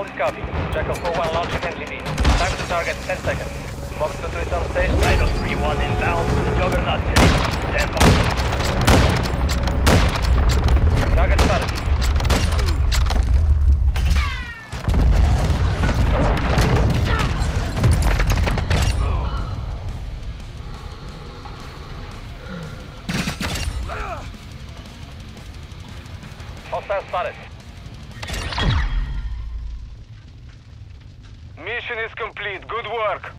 Solid copy. Jackal 4-1 launching NGV. Time to target 10 seconds. Fox 2-2 is on station. Rhino 3-1 inbound. Juggernaut 3. Stand by. Target spotted. Hostile spotted. Mission is complete. Good work.